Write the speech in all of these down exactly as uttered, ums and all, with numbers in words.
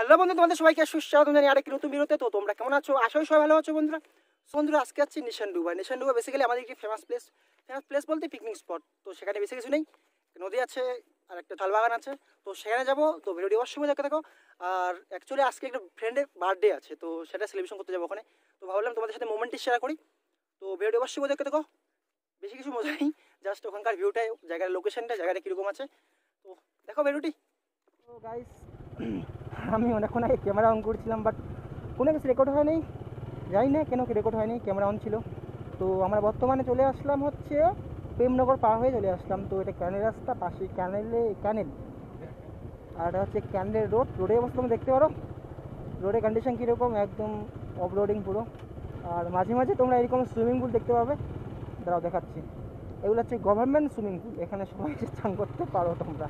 Hello বন্ধু, তোমাদের সবাইকে সুস্বাগতম জানাই আরেকটি নতুন ভিডিওতে। তো তোমরা কেমন আছো? আশা করি সবাই ভালো আছো বন্ধুরা। বন্ধুরা আজকে আছি নিশান ডুবা। নিশান ডুবা বেসিক্যালি আমাদের একটি ফেমাস প্লেস। ফেমাস প্লেস বলতে পিকনিক স্পট। তো সেখানে বেশি কিছু নেই, নদী আছে আর একটা তাল বাগান আছে। তো সেখানে যাবো, তো ভিডিওটি অবশ্যই দেখতে থাকো। আর অ্যাকচুয়ালি আজকে একটা ফ্রেন্ডের বার্থডে আছে, তো সেটা সেলিব্রেশন করতে যাবো ওখানে। তো ভাবলাম তোমাদের সাথে মোমেন্টটি শেয়ার করি। তো ভিডিওটি অবশ্যই দেখতে থাকো। বেশি কিছু মজা নেই, জাস্ট ওখানকার ভিউটাই, জায়গার লোকেশনটা, জায়গাটা কীরকম আছে। তো দেখো ভিডিওটি। তো গাইস, আমি অনেকক্ষণ আগে ক্যামেরা অন করছিলাম, বাট কোনো কিছু রেকর্ড হয়নি। জানি না কেন কি রেকর্ড হয়নি, ক্যামেরা অন ছিল। তো আমরা বর্তমানে চলে আসলাম হচ্ছে প্রেমনগর পার হয়ে চলে আসলাম। তো এটা ক্যানেল রাস্তা, পাশে ক্যানেলে ক্যানেল, আর এটা হচ্ছে ক্যানেলের রোড। রোডের অবস্থা তোমরা দেখতে পারো, রোডের কন্ডিশন কীরকম, একদম অফ রোডিং পুরো। আর মাঝে মাঝে তোমরা এরকম সুইমিং পুল দেখতে পাবে, দাঁড়াও দেখাচ্ছি। এগুলো হচ্ছে গভর্নমেন্ট সুইমিং পুল, এখানে সবাই স্নান করতে পারো তোমরা।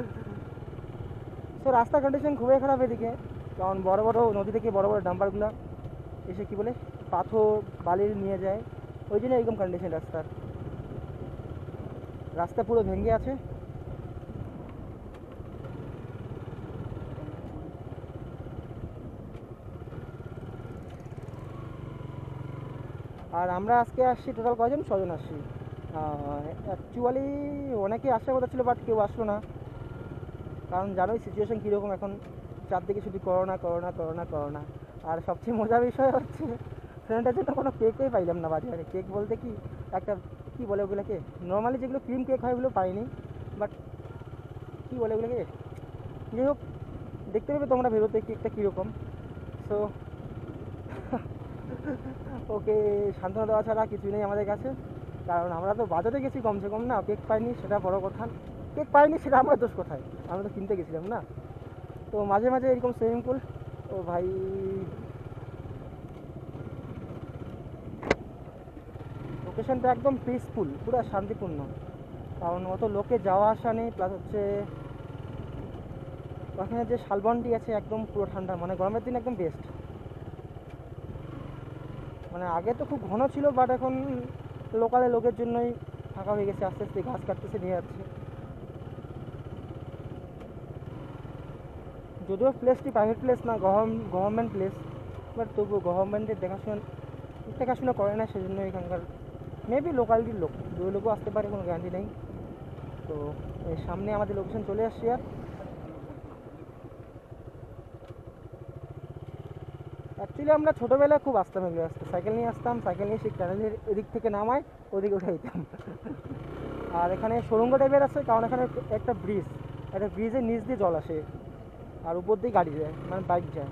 তো রাস্তার কন্ডিশন খুবই খারাপ এদিকে, কারণ বড় বড় নদী থেকে বড় বড় ডাম্পারগুলো এসে কী বলে পাথর বালি নিয়ে যায়, ওই জন্য এরকম কন্ডিশন রাস্তার। রাস্তা পুরো ভেঙে আছে। আর আমরা আজকে আসছি টোটাল কজন, ছজন আসছি। অ্যাকচুয়ালি অনেকেই আসার কথা ছিল, বাট কেউ আসলো না, কারণ জানোই সিচুয়েশন কীরকম এখন, চারদিকে শুধু করোনা করোনা করোনা করোনা। আর সবচেয়ে মজার বিষয় হচ্ছে ফ্রেন্ডের জন্য কোনো কেকই পাইলাম না বাজারে। কেক বলতে কি একটা কী বলে ওগুলোকে, নর্মালি যেগুলো ক্রিম কেক হয় ওগুলো পাইনি, বাট কী বলে ওগুলোকে, যাই হোক দেখতে পাবে তোমরা ভেরোতে কেকটা কীরকম। সো ওকে সান্ত্বনা দেওয়া ছাড়া কিছু নেই আমাদের কাছে, কারণ আমরা তো বাজারে গেছি কমসে কম, না কেক পাইনি সেটা বড় কথা। কেক পাইনি সেটা আমার দোষ কোথায়, আমরা তো কিনতে গেছিলাম না। তো মাঝে মাঝে এরকম সুইমিং পুল, ও ভাই লোকেশনটা একদম পিসফুল, পুরো শান্তিপূর্ণ, কারণ অত লোকে যাওয়া আসা নেই। প্লাস হচ্ছে ওখানে যে শালবনটি আছে একদম পুরো ঠান্ডা, মানে গরমের দিন একদম বেস্ট। মানে আগে তো খুব ঘন ছিল, বাট এখন লোকালে লোকের জন্যই ফাঁকা হয়ে গেছে, আস্তে আস্তে ঘাস কাটতেছে নিয়ে যাচ্ছে। যদিও প্লেসটি প্রাইভেট প্লেস না, গভর্নমেন্ট প্লেস, বাট তবুও গভর্নমেন্টের দেখাশোনা দেখাশোনা করে না, সেজন্য এখানকার মেবি লোকালিটির লোক, দুই লোকও আসতে পারে, কোনো গ্যারান্টি নেই। তো এই সামনে আমাদের লোকেশন চলে আসছে। আর অ্যাকচুয়ালি আমরা ছোটোবেলায় খুব আসতাম এগুলো, আসতে সাইকেল নিয়ে আসতাম, সাইকেল নিয়ে সেই ক্যানেলের এদিক থেকে নামায় ওদিকে উঠে দিতাম। আর এখানে সুড়ঙ্গ টাইপের আছে, কারণ এখানে একটা ব্রিজ, একটা ব্রিজের নিচ দিয়ে জল আসে, আর উপর দিয়ে গাড়ি যায়, মানে বাইক যায়,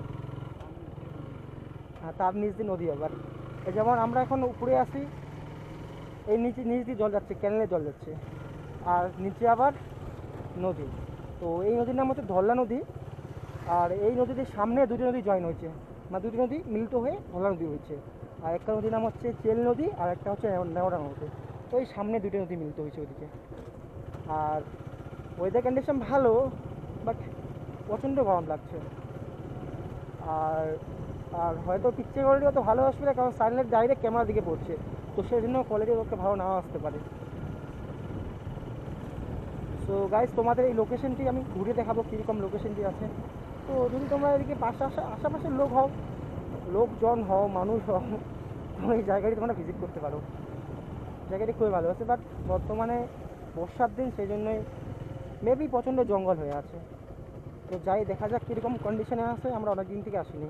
আর তার নিচ দিয়ে নদী। আবার যেমন আমরা এখন উপরে আসি, এই নিচে নিচ দিয়ে জল যাচ্ছে, ক্যানেলে জল যাচ্ছে, আর নিচে আবার নদী। তো এই নদীর নাম হচ্ছে ধল্লা নদী। আর এই নদীটির সামনে দুটি নদী জয়েন হয়েছে, মানে দুটি নদী মিলিত হয়ে ধল্লা নদী হয়েছে। আর একটা নদীর নাম হচ্ছে চেল নদী, আর একটা হচ্ছে নেওড়া নদী। তো এই সামনে দুটি নদী মিলিত হয়েছে ওইদিকে। আর ওয়েদার কন্ডিশন ভালো, বাট প্রচণ্ড গরম লাগছে। আর আর হয়তো পিকচার কোয়ালিটি অত ভালো আসবে না, কারণ সানলাইট ডাইরেক্ট ক্যামেরার দিকে পড়ছে, তো সেই জন্য কোয়ালিটি ওকে ভালো নাও আসতে পারে। সো গাইজ, তোমাদের এই লোকেশনটি আমি ঘুরে দেখাবো কীরকম লোকেশনটি আছে। তো যদি তোমরা এদিকে পাশে আসা আশেপাশের লোক হও, লোকজন হও, মানুষ হও, তো এই জায়গাটি তোমরা ভিজিট করতে পারো। জায়গাটি খুবই ভালো আছে, বাট বর্তমানে বর্ষার দিন, সেই জন্যই মেবি প্রচণ্ড জঙ্গল হয়ে আছে। তো যাই দেখা যাক কীরকম কন্ডিশনে আছে, আমরা অনেক দিন থেকে আসিনি।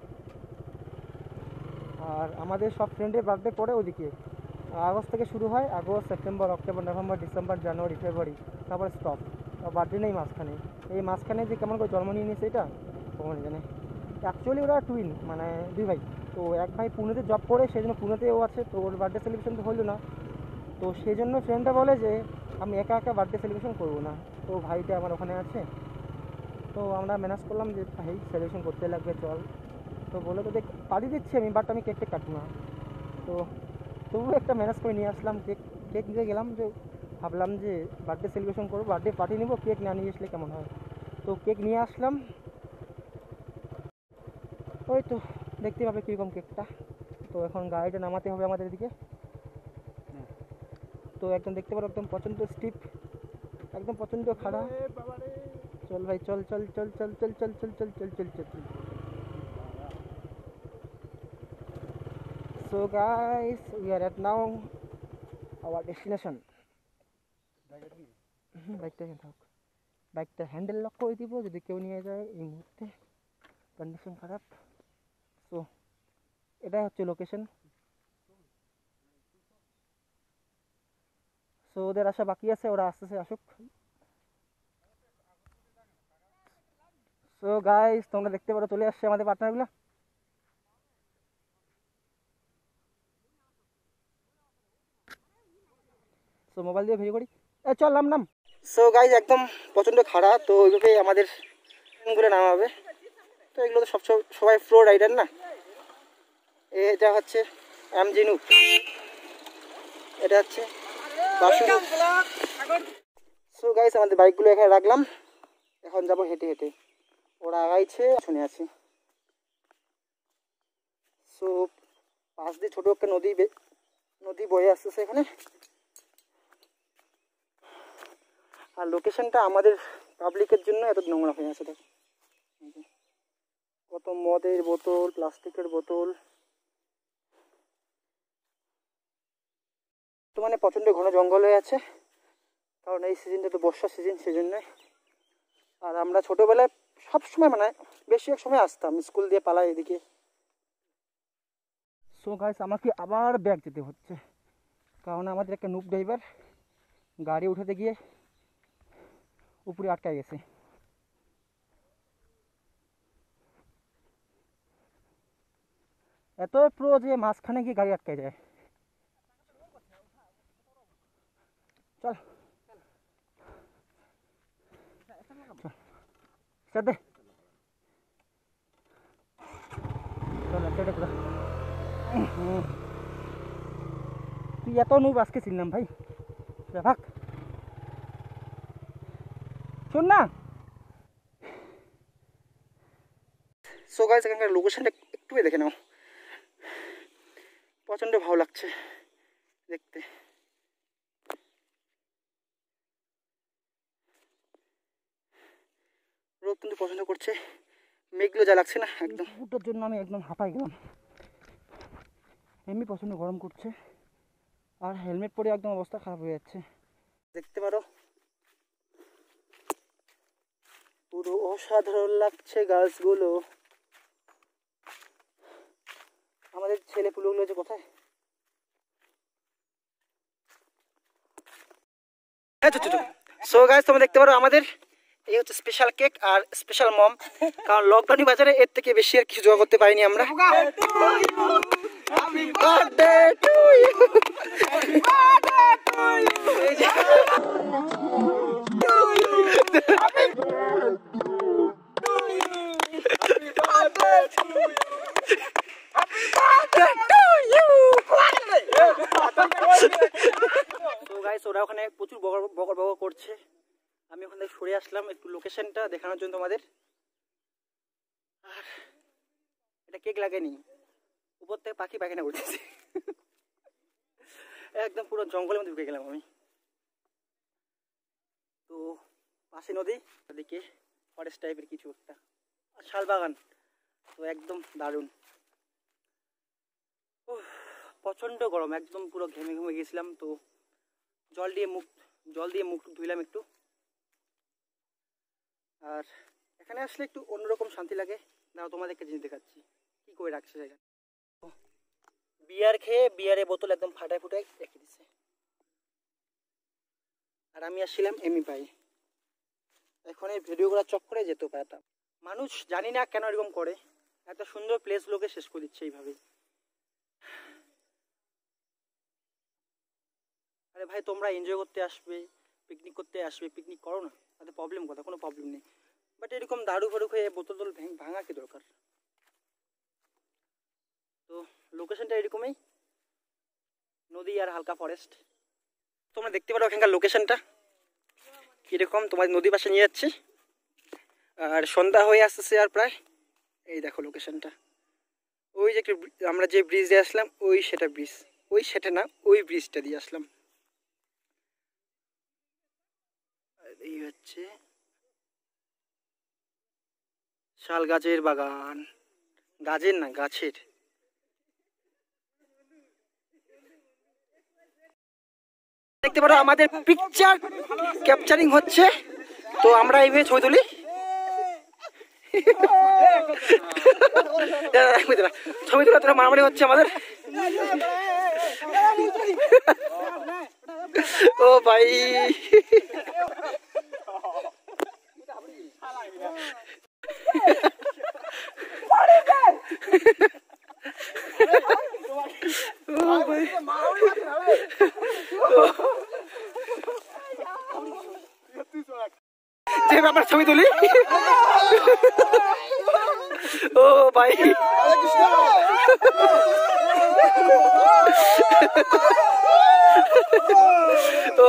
আর আমাদের সব ফ্রেন্ডের বার্থডে পরে ওদিকে আগস্ট থেকে শুরু হয়, August September October November December January February, তারপর স্টপ। বার্থডে নেই মাঝখানে, এই মাঝখানে যে কেমন করে জন্ম নিয়ে নিয়েছে এটা কখন জানে। অ্যাকচুয়ালি ওরা টুইন, মানে দুই ভাই। তো এক ভাই পুনেতে জব করে, সেই জন্য পুনেতেও আছে, তো ওর বার্থডে সেলিব্রেশন তো হলো না। তো সেই জন্য ফ্রেন্ডটা বলে যে আমি একা একা বার্থডে সেলিব্রেশন করবো না, তো ভাইটা আমার ওখানে আছে। তো আমরা ম্যানেজ করলাম যে ভাই সেলিব্রেশন করতে লাগবে, চল। তো বলে তো দেখ পাড়ি দিচ্ছি আমি, বাট আমি কেকটা কাটবো না। তো তবুও একটা ম্যানেজ করে নিয়ে আসলাম, কেক কেক নিয়ে গেলাম, যে ভাবলাম যে বার্থডে সেলিব্রেশন করবো, বার্থডে পার্টি নেবো, কেক না নিয়ে আসলে কেমন হয়। তো কেক নিয়ে আসলাম, ওই তো দেখতে পাবে কীরকম কেকটা। তো এখন গাড়িটা নামাতে হবে আমাদের এদিকে। তো একদম দেখতে পারো, একদম প্রচণ্ড স্টিপ, একদম প্রচণ্ড খাড়া। चल भाई चल चल चल चल चल चल चल चल चल चल चल चल so guys we are at now our destination বাইকটা কেন থাক বাইকটা হ্যান্ডেল লক করে দিব যদি কেউ নিয়ে যায় এই মুহূর্তে কন্ডিশন খারাপ সো এটা হচ্ছে লোকেশন সো ওদের আসা বাকি আছে ওরা আসতেছে আসুক সো গাইস তোমরা দেখতে পারো চলে আসছে আমাদের পার্টনারগুলো সো মোবাইল দিয়ে ভিডিও করি এ চল নাম নাম সো গাইস একদম প্রচণ্ড খাড়া তো ওইভাবে আমাদের ট্রেনগুলো নামাবে তো এগুলো তো সব সবাই প্রো রাইডার না এটা হচ্ছে এমজিনু এটা হচ্ছে বাসুদু সো গাইস আমাদের বাইকগুলো এখানে রাখলাম এখন যাব হেঁটে হেঁটে ওরা আগাইছে শুনে আছি সো পাশ দিয়ে ছোটো একটা নদী নদী বয়ে আসতেছে এখানে আর লোকেশনটা আমাদের পাবলিকের জন্য এত নোংরা হয়ে আছে দেখো কত মদের বোতল প্লাস্টিকের বোতল তো মানে প্রচণ্ড ঘন জঙ্গল হয়ে আছে কারণ এই সিজনটা তো বর্ষার সিজন সেজন্য আর আমরা ছোটোবেলায় সবসময় মানে বেশিরভাগ সময় আসতাম স্কুল দিয়ে পালাই এদিকে সো গাইস আমাকে আবার ব্যাক যেতে হচ্ছে কারণ আমাদের একটা নুপ ড্রাইভার গাড়ি উঠাতে গিয়ে উপরে আটকায় গেছে এত প্রো যে মাঝখানে গিয়ে গাড়ি আটকায় যায় চল চল দে চল একটা পুরা তুই এত নুব আজকে চিনলাম ভাই ভাগ শোন না সো গাইস এখানকার লোকেশনটা একটু দেখে নাও প্রচণ্ড ভালো লাগছে দেখতে রোদ কিন্তু পছন্দ করছে মেঘগুলো যা লাগছে না একদম ওটার জন্য আমি একদম হাঁপাই গেলাম এমনি প্রচণ্ড গরম করছে আর হেলমেট পরে একদম অবস্থা খারাপ হয়ে যাচ্ছে দেখতে পারো পুরো অসাধারণ লাগছে গাছগুলো আমাদের ছেলে পুলোগুলো যে কোথায় সো গাইস তোমরা দেখতে পারো আমাদের এই হচ্ছে স্পেশাল কেক আর স্পেশাল মম কারণ লকডাউন বাজারে এর থেকে বেশি আর কিছু জোগাড় করতে পারিনি আমরা happy birthday to you happy birthday to you তো গাইস ওরা ওখানে প্রচুর বকর বকর বকর করছে আমি ওখান থেকে সরে আসলাম একটু লোকেশনটা দেখানোর জন্য তোমাদের আর এটা কেক লাগেনি উপর থেকে পাখি পায়খানা করতেছে একদম পুরো জঙ্গলের মধ্যে ঢুকে গেলাম আমি তো পাশে নদী ওদিকে ফরেস্ট টাইপের কিছু একটা আর শাল বাগান তো একদম দারুণ প্রচণ্ড গরম একদম পুরো ঘেমে ঘেমে গেছিলাম তো জল দিয়ে মুখ জল দিয়ে মুখ ধুইলাম একটু আর এখানে আসলে একটু অন্যরকম শান্তি লাগে দাঁড়াও তোমাদেরকে জিনিস দেখাচ্ছি কী করে রাখছে জায়গা বিয়ার খেয়ে বিয়ারের বোতল একদম ফাটায় ফুটায় রেখে দিচ্ছে আর আমি আসছিলাম এমনি পাই এখন এই ভিডিওগুলো চক করে যেতেও পারতাম মানুষ জানি না কেন এরকম করে এত সুন্দর প্লেসগুলোকে শেষ করে দিচ্ছে এইভাবে আরে ভাই তোমরা এনজয় করতে আসবে পিকনিক করতে আসবে পিকনিক করো না তাতে প্রবলেম কথা কোনো প্রবলেম নেই বাট এরকম দারু ফারু খেয়ে বোতল টোল ভাঙা কি দরকার তো লোকেশনটা এরকমই নদী আর হালকা ফরেস্ট তোমরা দেখতে পারো এখানকার লোকেশনটা কীরকম তোমাদের নদী পাশে নিয়ে যাচ্ছি আর সন্ধ্যা হয়ে আসতেছে আর প্রায় এই দেখো লোকেশনটা ওই যে একটু আমরা যে ব্রিজ দিয়ে আসলাম ওই সেটা ব্রিজ ওই সেটা না ওই ব্রিজটা দিয়ে আসলাম এই হচ্ছে শাল গাছের বাগান, গাছের না গাছের। দেখতে পারো আমাদের পিকচার ক্যাপচারিং হচ্ছে, তো আমরা এইভাবে ছবি তুলি। ছবি তোলা তোরা মারামারি হচ্ছে আমাদের। ও ভাই আমরা ছবি তুলি। ও ভাই ও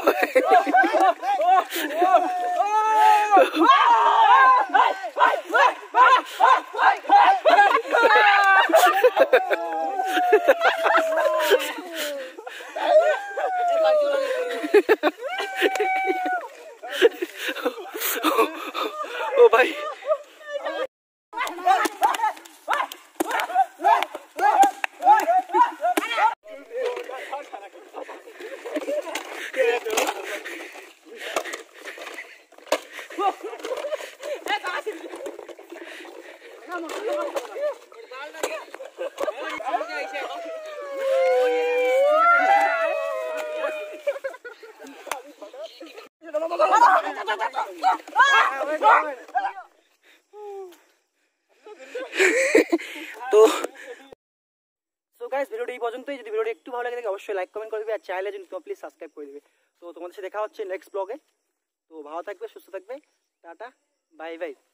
ও ভাই তো সো গাইস ভিডিওটি এই পর্যন্তই। যদি ভিডিওটি একটু ভালো লাগে থাকে অবশ্যই লাইক কমেন্ট করে দিবে, আর চ্যানেলে যদি তোমরা প্লিজ সাবস্ক্রাইব করে দিবে। তো তোমাদের সাথে দেখা হচ্ছে নেক্সট ব্লগে। তো ভালো থাকবে, সুস্থ থাকবে, টাটা, বাই বাই।